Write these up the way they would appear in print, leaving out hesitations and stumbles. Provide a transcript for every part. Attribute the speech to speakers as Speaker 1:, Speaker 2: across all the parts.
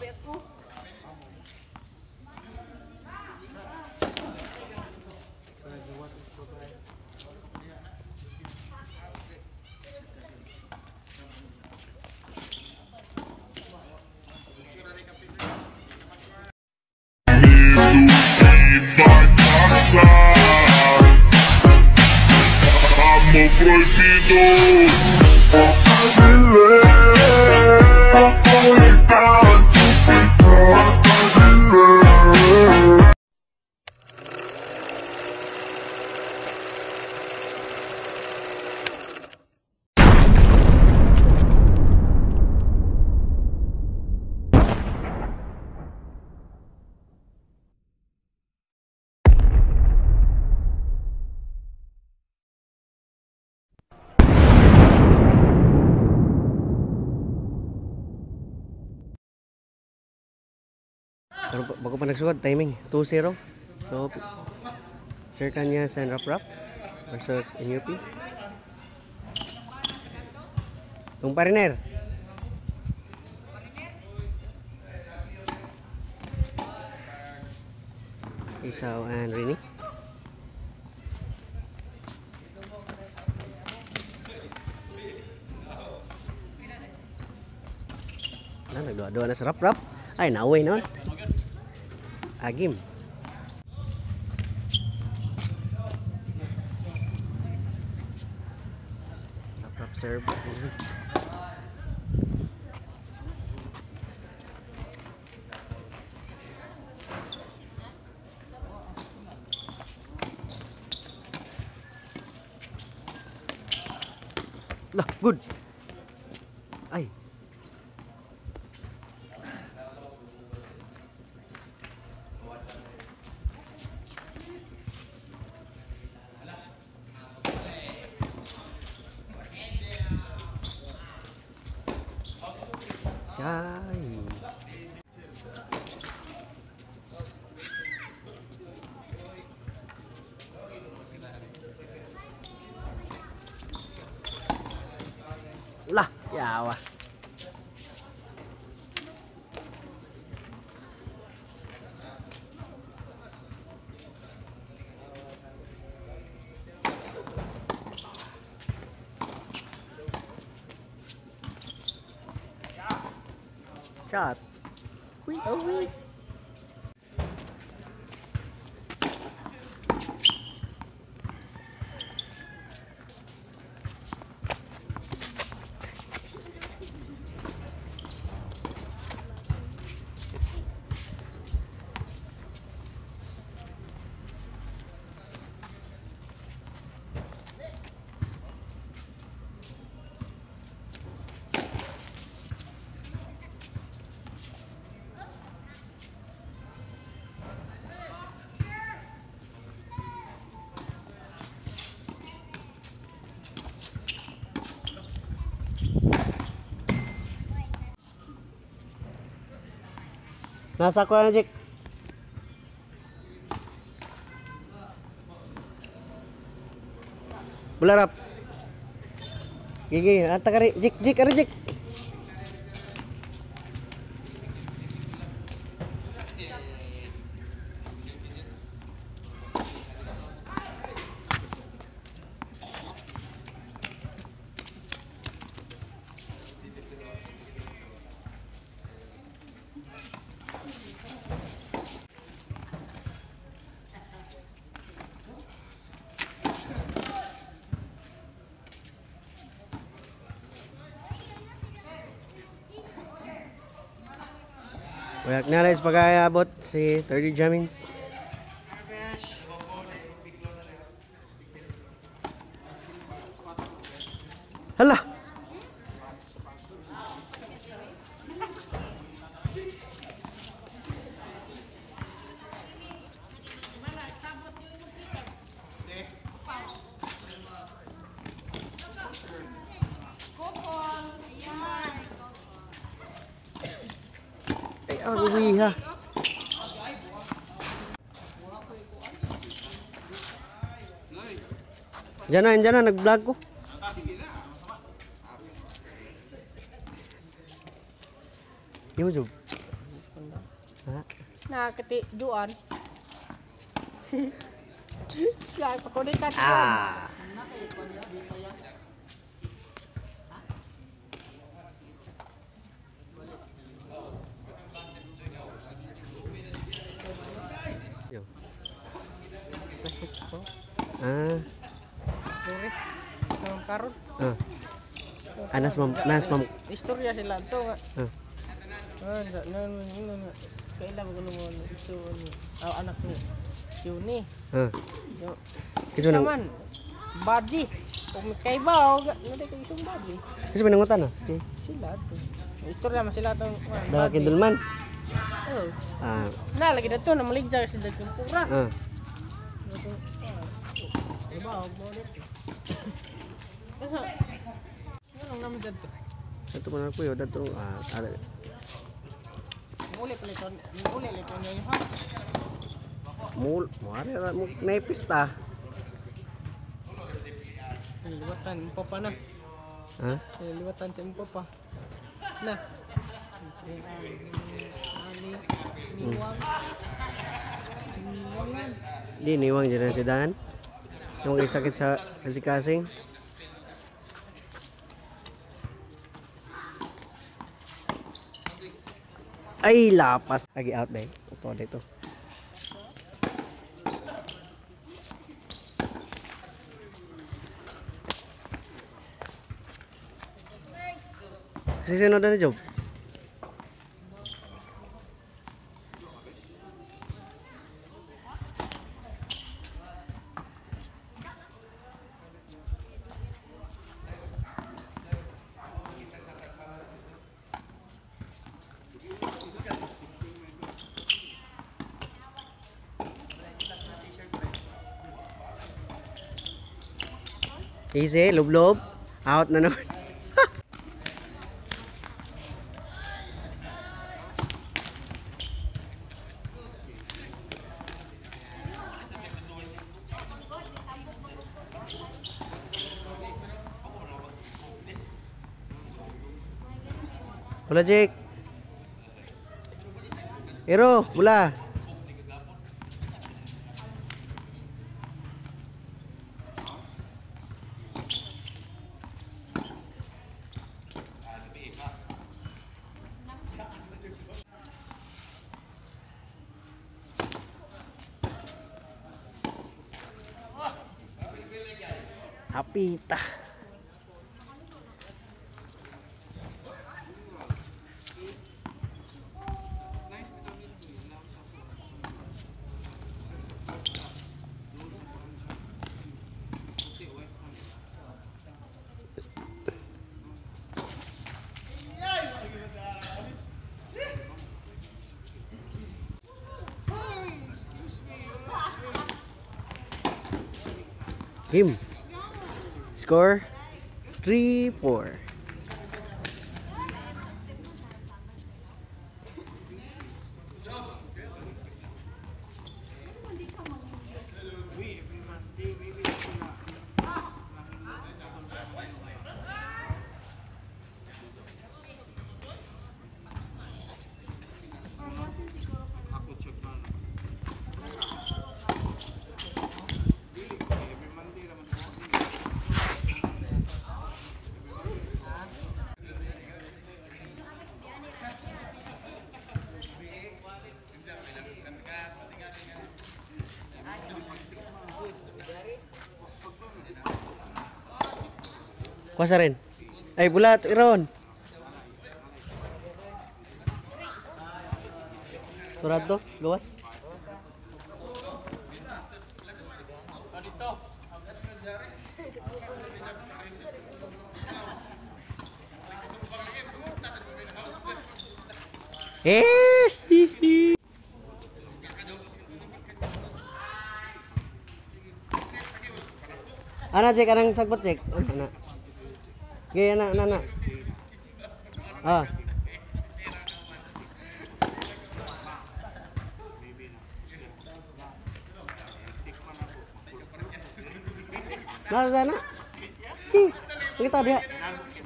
Speaker 1: Pero bago pa nagsuot, timing 2-0. So Sir Cañas and Rap versus NUP. Tung Pariner. Isaw and Rene. Nagdua-dua na sa Rap. Ay, naway noon. Agim. Rap serve. Lah, good. Ay. Lah, yawa. Shot. Quick away. Nasa ko na, Jik. Bularap. Gigi, ata ka rin. Jik, ari Jik. Wayak na rin pag-aabot si 30 Jamins. Hala! Uwiha. Diyan na, nag-vlog ko. Yung job.
Speaker 2: Nah, ketik juan. Ya, pakulitan.
Speaker 1: Ah. Yo. Ah.
Speaker 2: Turis. Karun.
Speaker 1: Nas mam.
Speaker 2: Istorya sila to nga.
Speaker 1: Ah.
Speaker 2: Kailan ko naman ito anak ni Yuni.
Speaker 1: Kiso nang
Speaker 2: Naman. Badi. Kung kay ba ngade kay isong badi.
Speaker 1: kiso manangutan
Speaker 2: Sila to. Istorya man sila tong
Speaker 1: Daga kindulman.
Speaker 2: Oh.
Speaker 1: Ah.
Speaker 2: Na lagi dito na maligja sa dagang pura. Iba mo dito. Ano naman dito?
Speaker 1: Ito man ako yo dato ada.
Speaker 2: Muli pala niyo ha.
Speaker 1: Mari ra mo naipista.
Speaker 2: Liwatan mo pa na.
Speaker 1: Ha?
Speaker 2: Liwatan sa mo pa. Na. Niwang.
Speaker 1: Di niwang dyan si Dan. Yung sakit sa kasing. Ay, lapas. Lagi out deh. Ito dito. Kasi sino na job? Easy, loob-loob. Out na naman. Bola Jake. Hero, bola. Hapita. Game. Score 3-4. Kuasa rin. Ay, bulat, iron. Surat to, gawas. Hihi. Ana cek anang sagbot cek. Ana. Gaya anak. Ah. Nah, sana. Kita dia.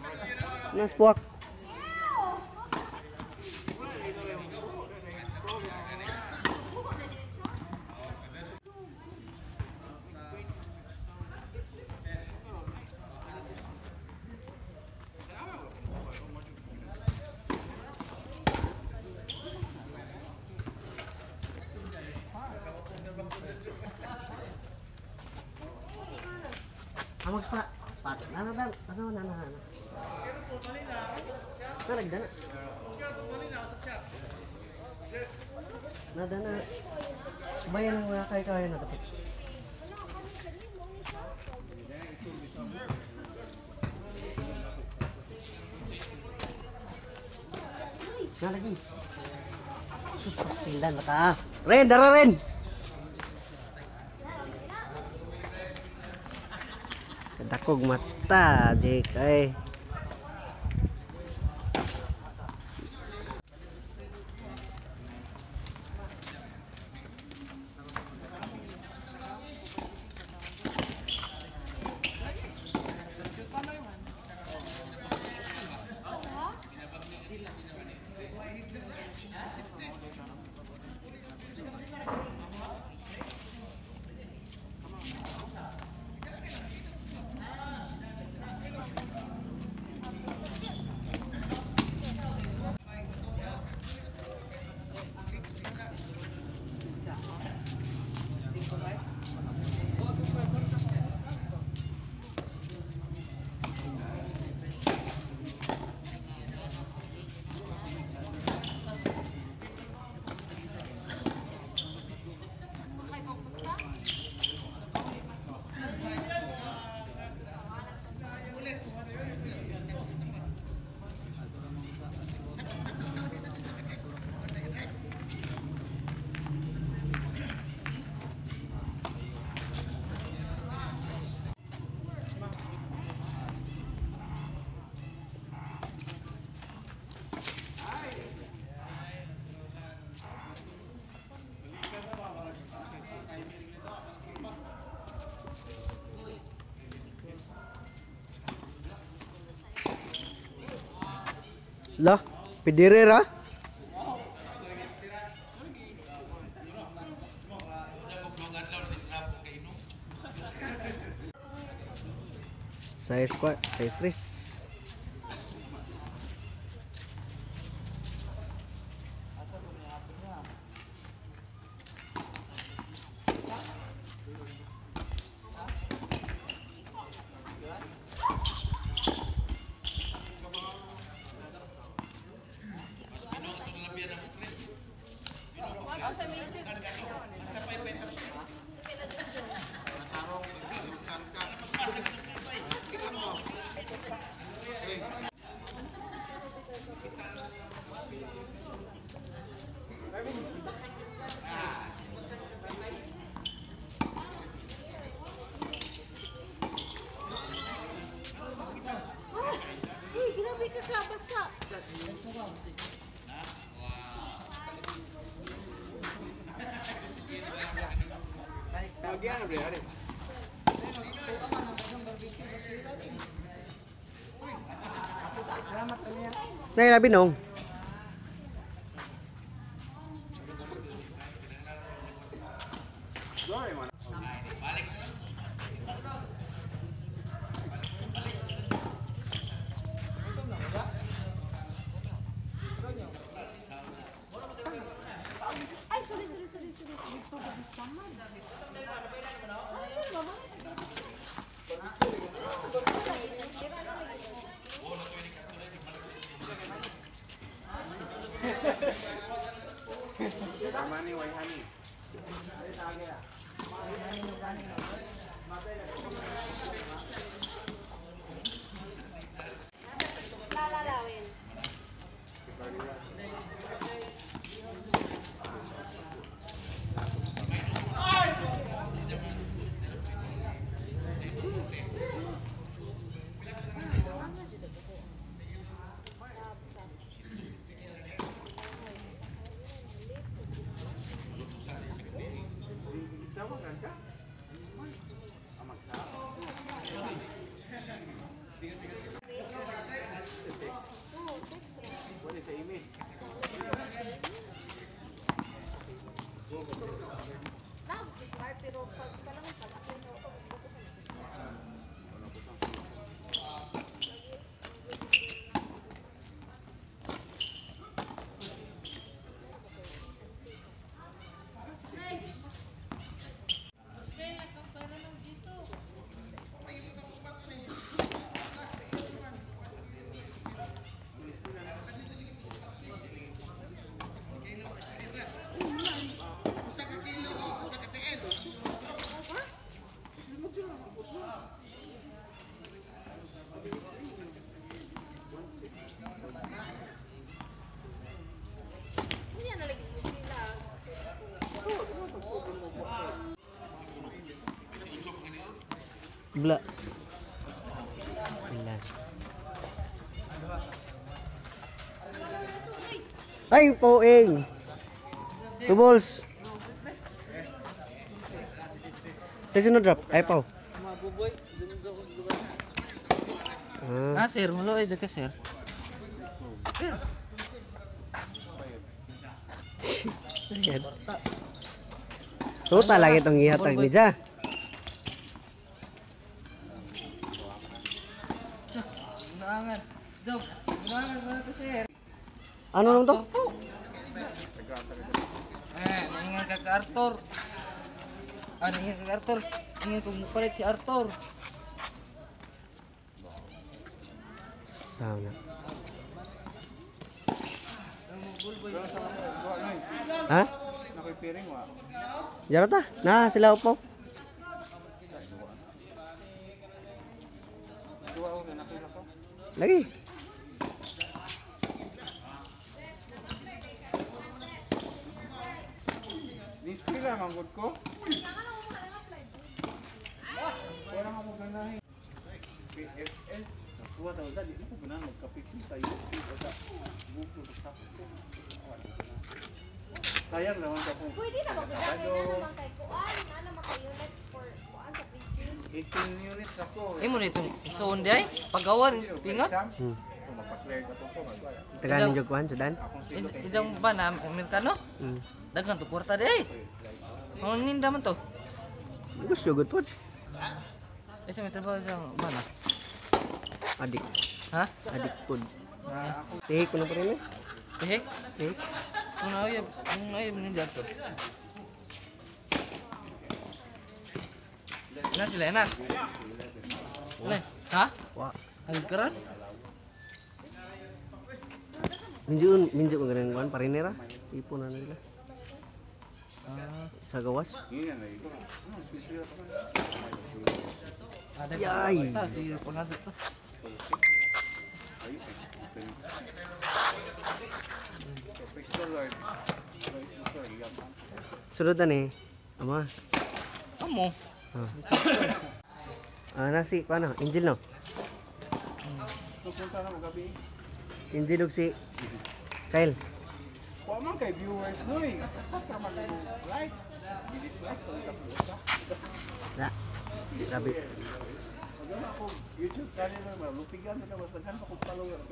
Speaker 1: Nas puak. Amag spa. Spa. Nana. Naragdana. Nadana. Bayan ang mga kaya na dapat. Lagi. Sus pastilan mata. Ren, dara Ren. Dakog mata, Jake ay. Lah, pidirer ah. Saya squat, saya stress. Nay labi nong. Tabla. Ilan. Ay, poeng. 2 balls. Sa sunod drop. Ay, pao.
Speaker 2: Sir, mulo ay ka sir.
Speaker 1: Ayan. Tuta lang itong ihatag ni Ja.
Speaker 2: Naangan. Job. Naangan mo to sir.
Speaker 1: Ano lang to?
Speaker 2: Naingan ka ka Arthur. Naingan ka ka Arthur. Ingin kong mupalit si Arthur.
Speaker 1: Sana. Ha?
Speaker 3: Nakipiring wa.
Speaker 1: Jarata. Na sila upo.
Speaker 3: Dua ko nakita ko.
Speaker 1: Lagi.
Speaker 3: Dispila manggod ko. Wala ka mo ganahin. PFS. Kuha daw dali ko ganahan magkapit sa YouTube o sa Google sa sayang naman ka po.
Speaker 4: Pwede na magdagdag na naman kay kuan, na naman kay units for kuan sa preaching.
Speaker 3: 18 units ako.
Speaker 2: Mo nito. Isuon di ay pagawan tingat.
Speaker 3: Mapaklear ka po ko.
Speaker 1: Taganin jog kuan sudan.
Speaker 2: Ijang ba na Amerikano? Dagan to kwarta di ay. Ang ninda man to.
Speaker 1: Gusto good pod.
Speaker 2: Sa may trabaho sa bana.
Speaker 1: Adik.
Speaker 2: Ha?
Speaker 1: Adik pod. Tihik ko na pa rin eh.
Speaker 2: Tihik?
Speaker 1: Tihik.
Speaker 2: Kung ayab ninja to. Na sila enak. Ha?
Speaker 1: Wah.
Speaker 2: Agkaran?
Speaker 1: Minjo ko ganun kuan parinera. Ipon na nila. Sa gawas.
Speaker 2: Ada
Speaker 1: Yay.
Speaker 2: kita si pengadut tuh.
Speaker 1: Sunod na ni. Ama.
Speaker 2: Kamu?
Speaker 1: Nasi paano? Angel no?
Speaker 3: Pupunta na mo gabi.
Speaker 1: Angel og si Kyle.
Speaker 3: Wa man kay viewers no eh. Basta man like. Dislike ko ka puta.
Speaker 1: Na. Grabe.
Speaker 3: Magana ako YouTube channel na malupigan na basta kan ko follower.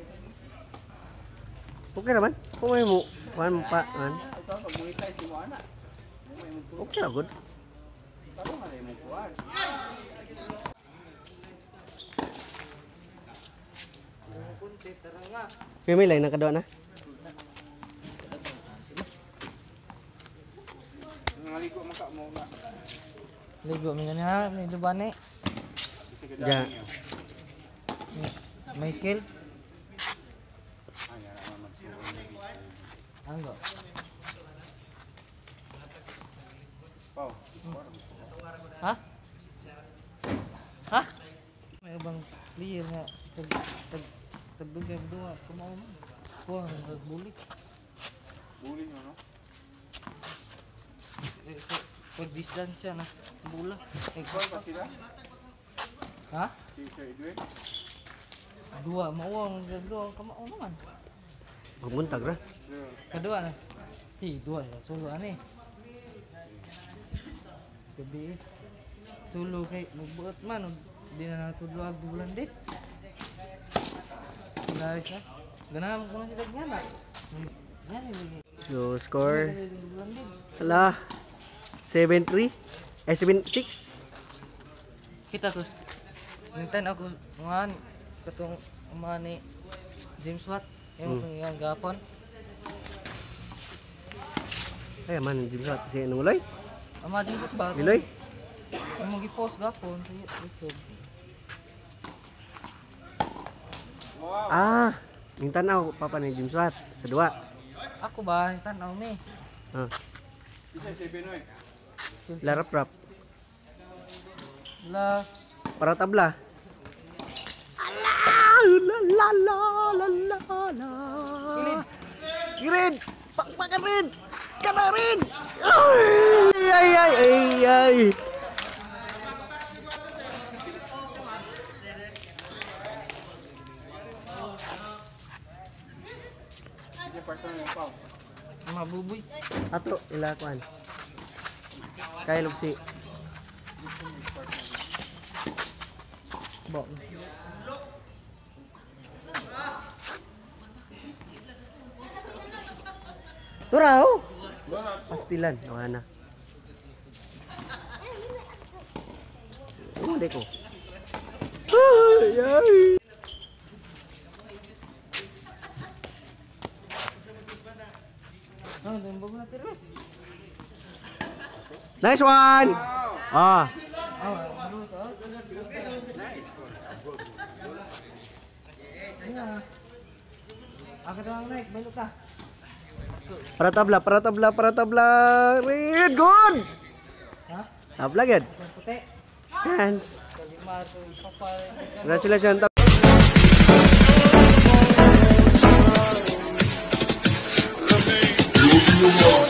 Speaker 1: Okay naman. Kung may mo, kuan mo pa, man.
Speaker 3: Asa pag monetize si mo ana. May mo to.
Speaker 1: Okay ra good.
Speaker 3: Taro man ay mo kuan.
Speaker 2: Kunti teranga.
Speaker 1: May lain na kadwa na.
Speaker 3: Nangaligo man ka mo nga.
Speaker 2: Ligo mingan ha, ni dubane.
Speaker 1: Ja.
Speaker 2: Michael. Anggo.
Speaker 3: Pau.
Speaker 2: Ha? Ha? May ibang player nga tagdugan dua kumao man. Kuha nagbulik.
Speaker 3: Buli mo no.
Speaker 2: Pag distansya na bula.
Speaker 3: Kuan pa sila.
Speaker 2: Ha?
Speaker 3: Si Sir Edwin.
Speaker 2: Dua mauang dua kamao naman.
Speaker 1: Pagbuntag ra.
Speaker 2: Kedua na. Dua ya, solo ani. Gabi. Solo kay magbuot man di na natudlo ag bulan dit. Guys na. Ganahan ko na sila gana. Yan ni.
Speaker 1: So score.
Speaker 2: Bulan dit.
Speaker 1: Hala. 7-3. 7-6.
Speaker 2: Kita kus. Nintan ako ngan katong umani James Watt yung yang gapon.
Speaker 1: Ay man James Watt si Nuloy.
Speaker 2: Ama James Watt ba?
Speaker 1: Niloy.
Speaker 2: Yung mag-post gapon sa YouTube.
Speaker 1: Mintan ako papa ni James Watt sa duwa.
Speaker 2: Ako ba tanaw mi?
Speaker 3: Isa si Binoy.
Speaker 1: Larap rap.
Speaker 2: La
Speaker 1: Para tabla. La la la la la la. Kirin. Pakpakan rin. Kana rin. Ay ay ay ay.
Speaker 3: partner ng pao.
Speaker 2: Mabuboy.
Speaker 1: Ato ila kuan. Kay lugsi.
Speaker 2: Bo.
Speaker 1: Turao. Pastilan, wala na. Hindi ko. Ay, ay.
Speaker 2: Oh, dimbog na terus.
Speaker 1: Nice one. Ah,
Speaker 2: Oh, baru to. Yeah. Ako doang naik, balik ka.
Speaker 1: para tabla, para tabla, para tabla. Red, good.
Speaker 2: Ha?
Speaker 1: Tabla gad.
Speaker 2: Yang puti.
Speaker 1: Chance.
Speaker 2: Kalima to kapal.
Speaker 1: Congratulations.
Speaker 5: Yo,